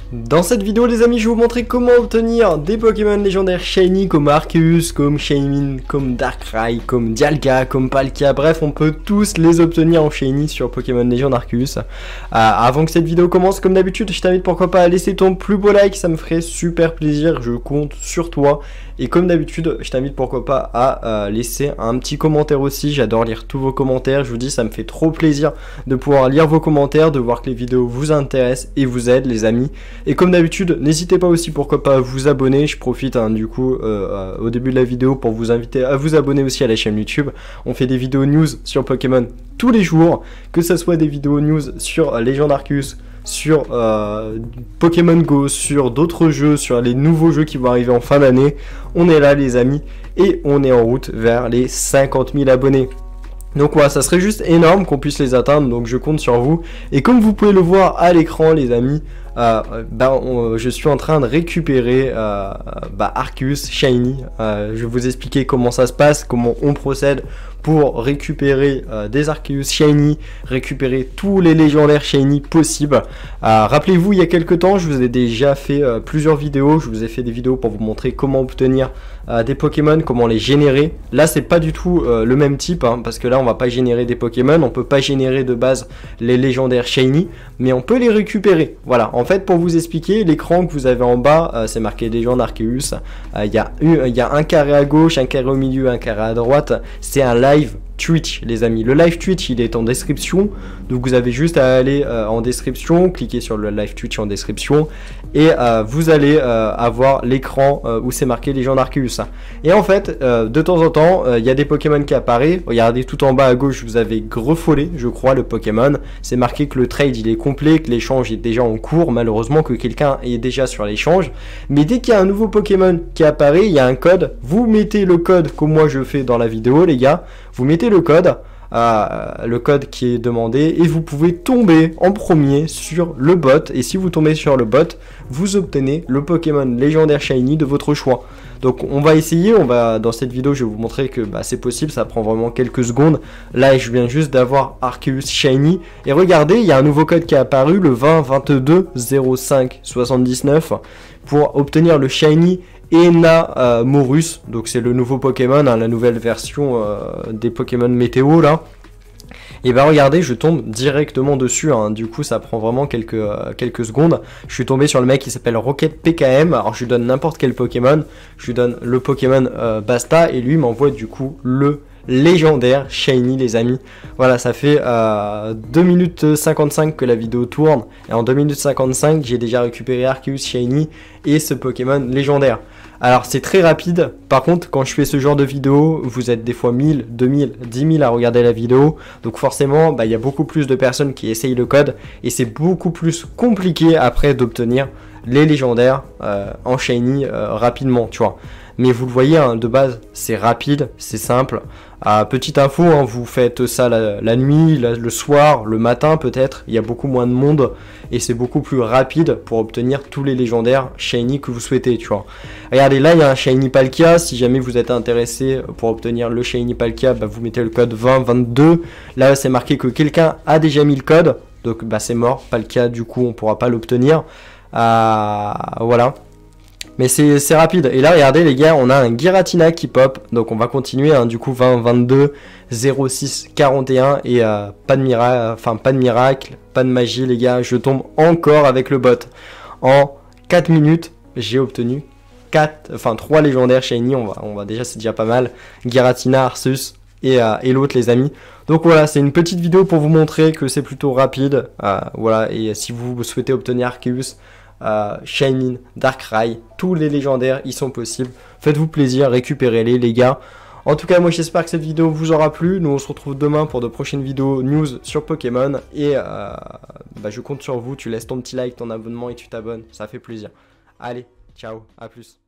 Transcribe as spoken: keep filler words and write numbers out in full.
Dans cette vidéo les amis, je vais vous montrer comment obtenir des Pokémon légendaires shiny comme Arceus, comme Shaymin, comme Darkrai, comme Dialga, comme Palkia. Bref, on peut tous les obtenir en shiny sur Pokémon Legend Arceus. Euh, avant que cette vidéo commence, comme d'habitude, je t'invite pourquoi pas à laisser ton plus beau like, ça me ferait super plaisir, je compte sur toi. Et comme d'habitude, je t'invite pourquoi pas à euh, laisser un petit commentaire aussi, j'adore lire tous vos commentaires, je vous dis ça me fait trop plaisir de pouvoir lire vos commentaires, de voir que les vidéos vous intéressent et vous aident les amis. Et comme d'habitude, n'hésitez pas aussi pourquoi pas à vous abonner, je profite hein, du coup euh, euh, au début de la vidéo pour vous inviter à vous abonner aussi à la chaîne YouTube. On fait des vidéos news sur Pokémon tous les jours, que ce soit des vidéos news sur euh, Legend Arceus, sur euh, Pokémon Go, sur d'autres jeux, sur les nouveaux jeux qui vont arriver en fin d'année. On est là les amis et on est en route vers les cinquante mille abonnés. Donc voilà, ça serait juste énorme qu'on puisse les atteindre, donc je compte sur vous. Et comme vous pouvez le voir à l'écran les amis, euh, bah, on, je suis en train de récupérer euh, bah, Arceus Shiny. Euh, je vais vous expliquer comment ça se passe, comment on procède pour récupérer euh, des Arceus Shiny, récupérer tous les légendaires Shiny possibles. Euh, Rappelez-vous, il y a quelques temps, je vous ai déjà fait euh, plusieurs vidéos, je vous ai fait des vidéos pour vous montrer comment obtenir euh, des Pokémon, comment les générer. Là, c'est pas du tout euh, le même type, hein, parce que là, on va pas générer des Pokémon, on peut pas générer de base les légendaires Shiny, mais on peut les récupérer. Voilà, en fait, pour vous expliquer, l'écran que vous avez en bas, euh, c'est marqué Legend Arceus. Il euh, y, y a un carré à gauche, un carré au milieu, un carré à droite. C'est un live Twitch les amis, le live Twitch il est en description, donc vous avez juste à aller euh, en description, cliquer sur le live Twitch en description et euh, vous allez euh, avoir l'écran euh, où c'est marqué Legend Arceus. Et en fait euh, de temps en temps il euh, y a des Pokémon qui apparaissent, regardez tout en bas à gauche vous avez Greffollet je crois le Pokémon, c'est marqué que le trade il est complet, que l'échange est déjà en cours, malheureusement que quelqu'un est déjà sur l'échange, mais dès qu'il y a un nouveau Pokémon qui apparaît, il y a un code, vous mettez le code comme moi je fais dans la vidéo les gars, vous mettez le code, euh, le code qui est demandé et vous pouvez tomber en premier sur le bot et si vous tombez sur le bot, vous obtenez le Pokémon légendaire Shiny de votre choix. Donc on va essayer, on va dans cette vidéo je vais vous montrer que bah, c'est possible, ça prend vraiment quelques secondes. Là je viens juste d'avoir Arceus Shiny et regardez, il y a un nouveau code qui est apparu, le vingt vingt-deux zéro cinq soixante-dix-neuf pour obtenir le Shiny Enamorus, donc c'est le nouveau Pokémon, hein, la nouvelle version euh, des Pokémon météo là. Et bah regardez, je tombe directement dessus, hein. Du coup ça prend vraiment quelques, euh, quelques secondes. Je suis tombé sur le mec qui s'appelle Rocket P K M, alors je lui donne n'importe quel Pokémon, je lui donne le Pokémon euh, Basta et lui m'envoie du coup le légendaire Shiny les amis. Voilà, ça fait euh, deux minutes cinquante-cinq que la vidéo tourne et en deux minutes cinquante-cinq j'ai déjà récupéré Arceus Shiny et ce Pokémon légendaire. Alors c'est très rapide, par contre quand je fais ce genre de vidéo, vous êtes des fois mille, deux mille, dix mille à regarder la vidéo, donc forcément bah, il y a beaucoup plus de personnes qui essayent le code et c'est beaucoup plus compliqué après d'obtenir les légendaires euh, en shiny euh, rapidement, tu vois. Mais vous le voyez, hein, de base, c'est rapide, c'est simple. Euh, petite info, hein, vous faites ça la, la nuit, la, le soir, le matin peut-être. Il y a beaucoup moins de monde et c'est beaucoup plus rapide pour obtenir tous les légendaires shiny que vous souhaitez, tu vois. Regardez, là, il y a un shiny Palkia. Si jamais vous êtes intéressé pour obtenir le shiny Palkia, bah, vous mettez le code vingt vingt-deux. Là, c'est marqué que quelqu'un a déjà mis le code. Donc, bah, c'est mort. Palkia, du coup, on ne pourra pas l'obtenir. Euh, voilà. Mais c'est rapide. Et là, regardez les gars, on a un Giratina qui pop. Donc on va continuer, hein, du coup vingt vingt-deux zéro six quarante et un. Et euh, pas de miracle, enfin pas de miracle, pas de magie les gars. Je tombe encore avec le bot. En quatre minutes, j'ai obtenu quatre, enfin trois légendaires shiny. On va, on va déjà, c'est déjà pas mal. Giratina, Arceus et, euh, et l'autre les amis. Donc voilà, c'est une petite vidéo pour vous montrer que c'est plutôt rapide. Euh, voilà, et si vous souhaitez obtenir Arceus, Euh, Shaymin, Darkrai, tous les légendaires, ils sont possibles. Faites-vous plaisir, récupérez-les les gars. En tout cas, moi j'espère que cette vidéo vous aura plu. Nous on se retrouve demain pour de prochaines vidéos news sur Pokémon. Et euh, bah, je compte sur vous, tu laisses ton petit like, ton abonnement et tu t'abonnes. Ça fait plaisir. Allez, ciao, à plus.